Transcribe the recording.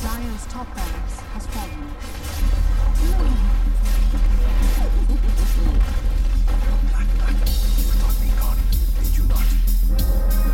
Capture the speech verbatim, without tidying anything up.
Dire's top barracks has fallen. Black, black, you thought me gone, did you not?